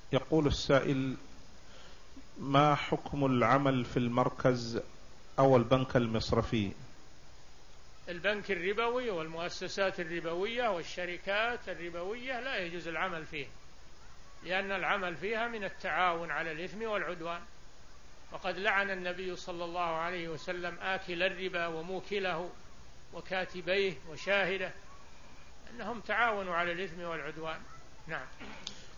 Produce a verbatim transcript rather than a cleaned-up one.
يقول السائل: ما حكم العمل في المركز أو البنك المصرفي؟ البنك الربوي والمؤسسات الربوية والشركات الربوية لا يجوز العمل فيه، لأن العمل فيها من التعاون على الإثم والعدوان، وقد لعن النبي صلى الله عليه وسلم آكل الربا وموكله وكاتبيه وشاهده، أنهم تعاونوا على الإثم والعدوان. نعم.